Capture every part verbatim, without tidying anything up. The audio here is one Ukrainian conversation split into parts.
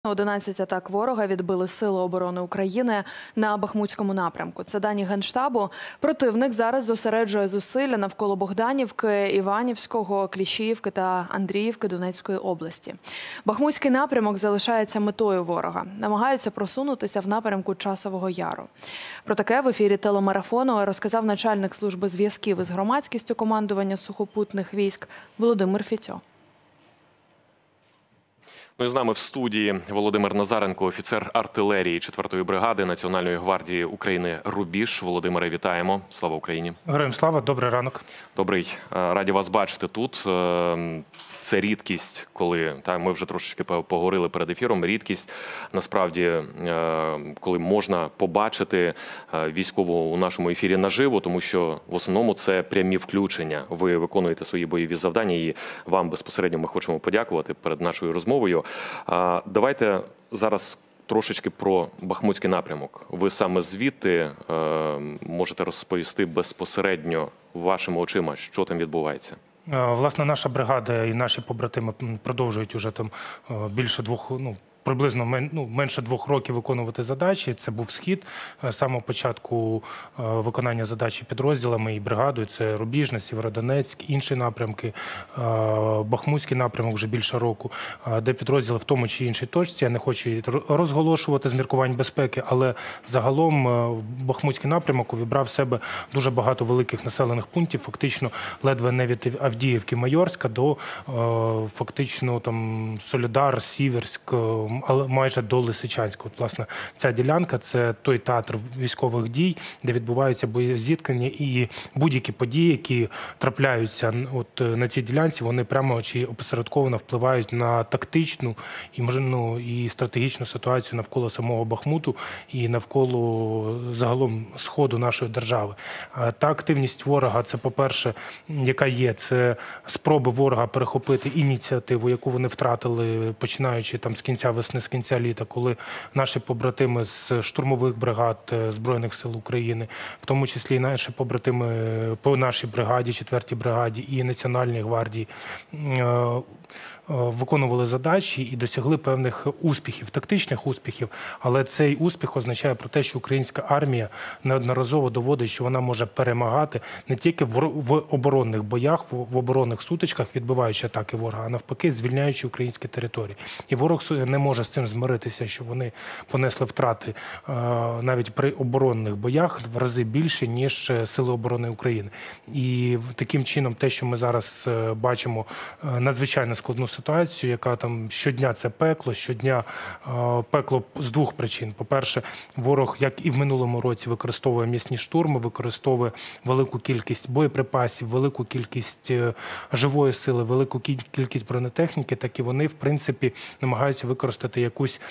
одинадцять атак ворога відбили Сили оборони України на Бахмутському напрямку. Це дані Генштабу. Противник зараз зосереджує зусилля навколо Богданівки, Іванівського, Кліщіївки та Андріївки Донецької області. Бахмутський напрямок залишається метою ворога. Намагаються просунутися в напрямку Часового Яру. Про таке в ефірі телемарафону розказав начальник служби зв'язків із громадськістю командування сухопутних військ Володимир Фіцьо. Ну і з нами в студії Володимир Назаренко, офіцер артилерії четвертої бригади Національної гвардії України «Рубіж». Володимире, вітаємо. Слава Україні. Героям слава, добрий ранок. Добрий. Раді вас бачити тут. Це рідкість, коли, та, ми вже трошечки поговорили перед ефіром, рідкість, насправді, коли можна побачити військового у нашому ефірі наживо, тому що в основному це прямі включення. Ви виконуєте свої бойові завдання і вам безпосередньо ми хочемо подякувати перед нашою розмовою. Давайте зараз трошечки про Бахмутський напрямок. Ви саме звідти можете розповісти безпосередньо вашими очима, що там відбувається? Власне, наша бригада і наші побратими продовжують уже там більше двох, ну, приблизно ну, менше двох років виконувати задачі. Це був схід з самого початку виконання задачі підрозділами і бригадою. Це Рубіжне, Сєвєродонецьк, інші напрямки, Бахмутський напрямок вже більше року, де підрозділи в тому чи іншій точці. Я не хочу розголошувати з міркувань безпеки, але загалом Бахмутський напрямок увібрав в себе дуже багато великих населених пунктів, фактично ледве не від Авдіївки, Майорська до фактично там Солідар, Сіверськ, але майже до Лисичанська. От, власне, ця ділянка – це той театр військових дій, де відбуваються боєзіткнення, і будь-які події, які трапляються от на цій ділянці, вони прямо чи опосередковано впливають на тактичну і, ну, і стратегічну ситуацію навколо самого Бахмуту і навколо загалом сходу нашої держави. Та активність ворога – це, по-перше, яка є, це спроби ворога перехопити ініціативу, яку вони втратили, починаючи там з кінця весни, з кінця літа, коли наші побратими з штурмових бригад Збройних сил України, в тому числі і наші побратими по нашій бригаді, четвертій бригаді і Національній гвардії, виконували задачі і досягли певних успіхів, тактичних успіхів, але цей успіх означає про те, що українська армія неодноразово доводить, що вона може перемагати не тільки в оборонних боях, в оборонних сутичках, відбиваючи атаки ворога, а навпаки, звільняючи українські території. І ворог не може з цим змиритися, що вони понесли втрати навіть при оборонних боях в рази більше, ніж Сили оборони України. І таким чином те, що ми зараз бачимо, надзвичайно складну ситуацію, яка там щодня це пекло, щодня пекло з двох причин. По-перше, ворог, як і в минулому році, використовує м'ясні штурми, використовує велику кількість боєприпасів, велику кількість живої сили, велику кількість бронетехніки, так і вони, в принципі, намагаються використати якусь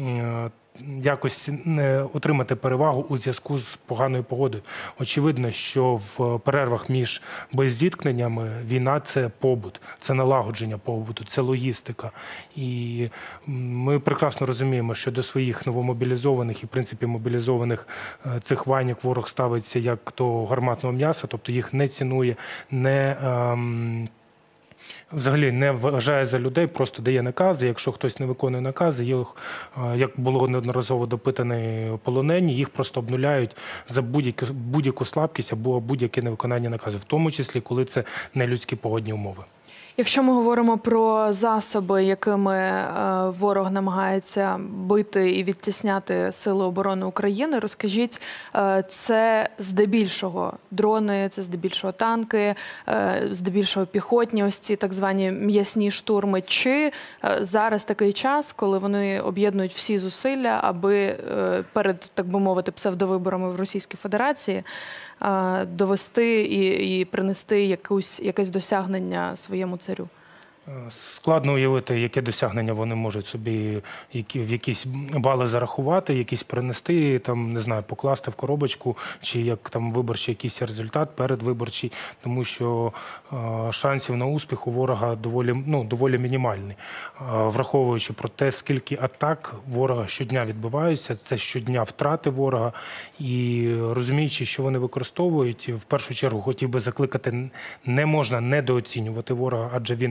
якось не отримати перевагу у зв'язку з поганою погодою. Очевидно, що в перервах між боєзіткненнями війна – це побут, це налагодження побуту, це логістика. І ми прекрасно розуміємо, що до своїх новомобілізованих і, в принципі, мобілізованих цих вайнік ворог ставиться як до гарматного м'яса, тобто їх не цінує, не ем, взагалі не вважає за людей, просто дає накази. Якщо хтось не виконує накази, їх, як було неодноразово допитані полонені, їх просто обнуляють за будь-яку будь-яку слабкість або будь-яке невиконання наказу, в тому числі, коли це не людські погодні умови. Якщо ми говоримо про засоби, якими ворог намагається бити і відтісняти Сили оборони України, розкажіть, це здебільшого дрони, це здебільшого танки, здебільшого піхотні, ось ці так звані м'ясні штурми, чи зараз такий час, коли вони об'єднують всі зусилля, аби перед, так би мовити, псевдовиборами в Російській Федерації довести і, і принести якусь, якесь досягнення своєму царю? Складно уявити, яке досягнення вони можуть собі в якісь бали зарахувати, якісь принести, там, не знаю, покласти в коробочку, чи як там виборчий якийсь результат передвиборчий, тому що е, шансів на успіх у ворога доволі, ну, доволі мінімальні. Е, враховуючи про те, скільки атак ворога щодня відбуваються, це щодня втрати ворога, і розуміючи, що вони використовують, в першу чергу хотів би закликати, не можна недооцінювати ворога, адже він сильно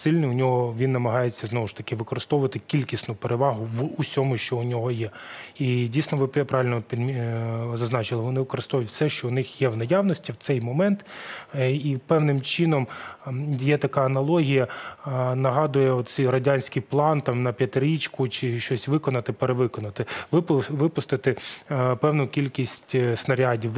сильний, у нього він намагається знову ж таки використовувати кількісну перевагу в усьому, що у нього є. І дійсно ви правильно зазначили, вони використовують все, що у них є в наявності в цей момент. І певним чином є така аналогія, нагадує оцей радянський план там на п'ятирічку чи щось виконати, перевиконати, випустити певну кількість снарядів,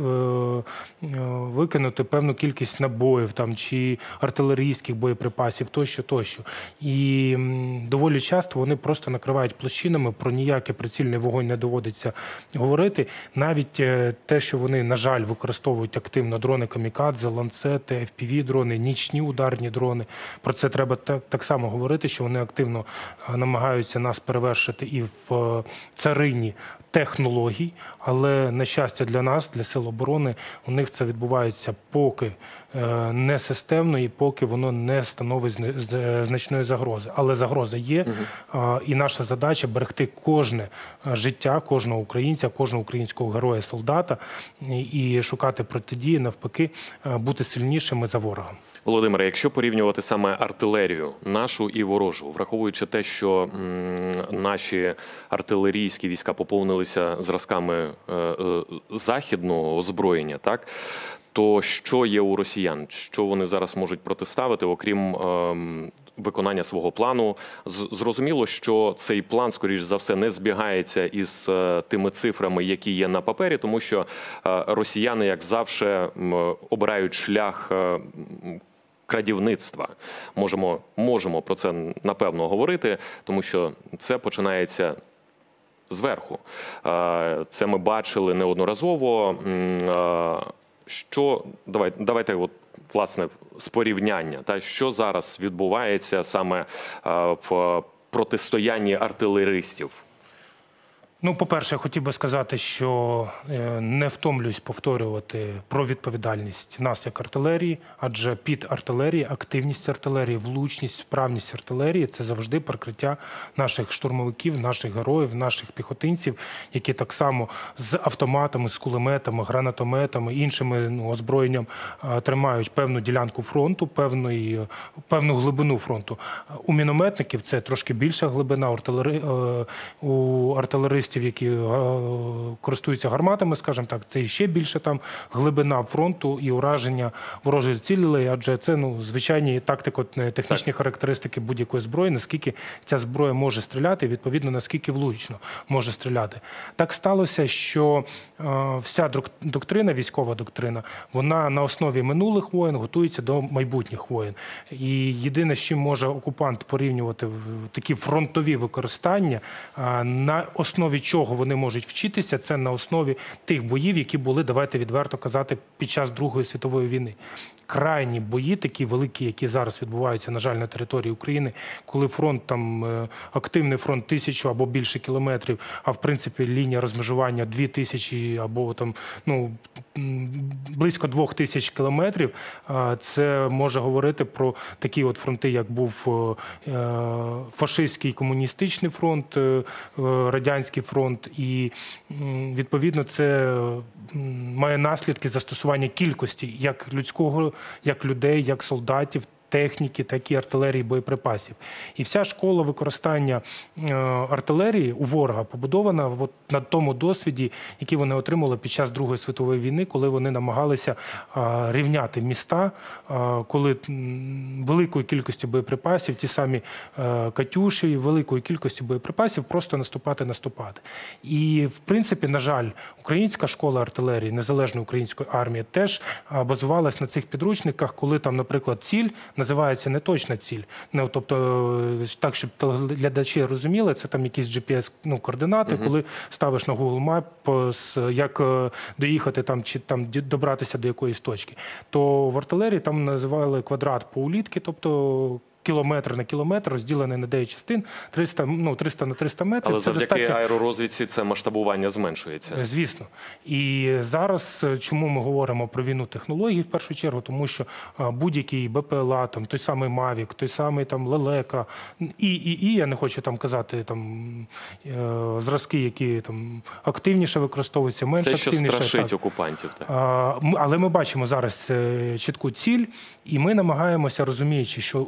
викинути певну кількість набоїв там чи артилерійських боєприпасів тощо, тощо. І доволі часто вони просто накривають площинами, про ніякий прицільний вогонь не доводиться говорити. Навіть те, що вони, на жаль, використовують активно дрони камікадзе, ланцети, еф пі ві-дрони, нічні ударні дрони. Про це треба так, так само говорити, що вони активно намагаються нас перевершити і в царині технологій, але, на щастя для нас, для сил оборони, у них це відбувається поки не системно і поки воно не становить значної загрози. Але загроза є, угу. І наша задача – берегти кожне життя, кожного українця, кожного українського героя-солдата і шукати протидії, навпаки, бути сильнішими за ворогом. Володимире, якщо порівнювати саме артилерію, нашу і ворожу, враховуючи те, що м, наші артилерійські війська поповнилися зразками е, е, західного озброєння, так, то що є у росіян? Що вони зараз можуть протиставити, окрім е, виконання свого плану? Зрозуміло, що цей план, скоріш за все, не збігається із е, тими цифрами, які є на папері, тому що е, росіяни, як завжди, е, обирають шлях е, крадівництва. Можемо, можемо про це, напевно, говорити, тому що це починається зверху. Це ми бачили неодноразово. Що, давайте, давайте от, власне, з порівняння, та, що зараз відбувається саме в протистоянні артилеристів? Ну, по-перше, я хотів би сказати, що не втомлююсь повторювати про відповідальність нас як артилерії, адже під артилерії, активність артилерії, влучність, вправність артилерії – це завжди прикриття наших штурмовиків, наших героїв, наших піхотинців, які так само з автоматами, з кулеметами, гранатометами, іншими ну, озброєнням тримають певну ділянку фронту, певну, певну глибину фронту. У мінометників це трошки більша глибина, у, артилери... у артилеристів, які користуються гарматами, скажімо так, це ще більше там глибина фронту і ураження ворожих цілей, адже це ну, звичайні тактико-технічні так. характеристики будь-якої зброї, наскільки ця зброя може стріляти, відповідно, наскільки влучно може стріляти. Так сталося, що е, вся доктрина, військова доктрина, вона на основі минулих воєн готується до майбутніх воєн. І єдине, з чим може окупант порівнювати такі фронтові використання, е, на основі чого вони можуть вчитися, це на основі тих боїв, які були, давайте відверто казати, під час Другої світової війни. Крайні бої, такі великі, які зараз відбуваються, на жаль, на території України, коли фронт, там, активний фронт тисячу або більше кілометрів, а в принципі лінія розмежування дві тисячі або там, ну, близько двох тисяч кілометрів, це може говорити про такі от фронти, як був фашистський комуністичний фронт, радянський фронт, і відповідно це має наслідки застосування кількості як людського, як людей, як солдатів, техніки, так і артилерії, боєприпасів. І вся школа використання артилерії у ворога побудована от на тому досвіді, який вони отримали під час Другої світової війни, коли вони намагалися рівняти міста, коли великою кількістю боєприпасів, ті самі «Катюші», великою кількістю боєприпасів просто наступати, наступати. І, в принципі, на жаль, українська школа артилерії, незалежна української армії, теж базувалась на цих підручниках, коли там, наприклад, ціль називається не точна ціль. Ну, тобто, так, щоб глядачі розуміли, це там якісь джі пі ес ну, координати, uh-huh. коли ставиш на Google Map, як доїхати там, чи там добратися до якоїсь точки. То в артилерії там називали квадрат поулітки, тобто кілометр на кілометр, розділений на дев'ять частин, триста, ну, триста на триста метрів. Але це завдяки достатньо... аеророзвідці це масштабування зменшується. Звісно. І зараз, чому ми говоримо про війну технологій, в першу чергу, тому що будь-який бе пе ел а, там, той самий Мавік, той самий там Лелека, і, і, і, я не хочу там казати, там, е, зразки, які там активніше використовуються, менш це, активніше. Це, що страшить так. окупантів. Так. А, ми, але ми бачимо зараз чітку ціль, і ми намагаємося, розуміючи, що у нас би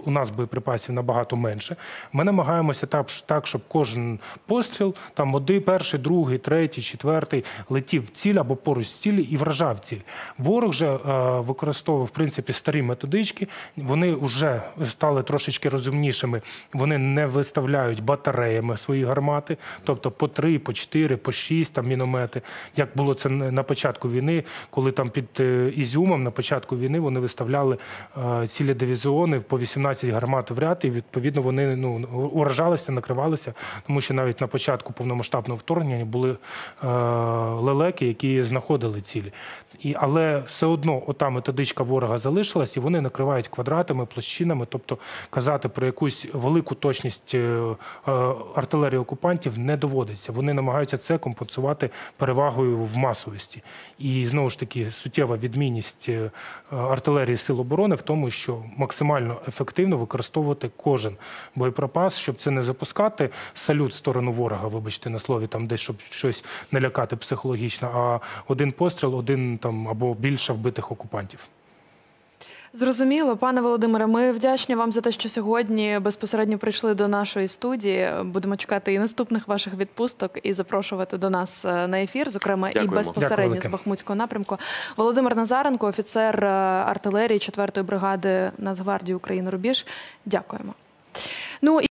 боєприпасів набагато менше. Ми намагаємося так, так, щоб кожен постріл, там один, перший, другий, третій, четвертий, летів в ціль або поруч з цілі і вражав ціль. Ворог же е, використовував, в принципі, старі методички, вони вже стали трошечки розумнішими, вони не виставляють батареями свої гармати, тобто по три, по чотири, по шість там міномети, як було це на початку війни, коли там під е, Ізюмом на початку війни вони виставляли е, цілі дивізіони по вісімнадцять гармат в ряд, і відповідно вони ну, уражалися, накривалися, тому що навіть на початку повномасштабного вторгнення були е, лелеки, які знаходили цілі. І, але все одно ота методичка ворога залишилась, і вони накривають квадратами, площинами, тобто казати про якусь велику точність е, е, артилерії окупантів не доводиться. Вони намагаються це компенсувати перевагою в масовості. І знову ж таки суттєва відмінність е, артилерії Сил оборони в тому, що максимально ефективно використовувати кожен боєприпас, щоб це не запускати салют в сторону ворога, вибачте на слові, там десь, щоб щось не лякати психологічно, а один постріл, один там або більше вбитих окупантів. Зрозуміло. Пане Володимире, ми вдячні вам за те, що сьогодні безпосередньо прийшли до нашої студії. Будемо чекати і наступних ваших відпусток, і запрошувати до нас на ефір, зокрема, Дякуємо. і безпосередньо з Бахмутського напрямку. Володимир Назаренко, офіцер артилерії четвертої бригади Нацгвардії України «Рубіж». Дякуємо. Ну,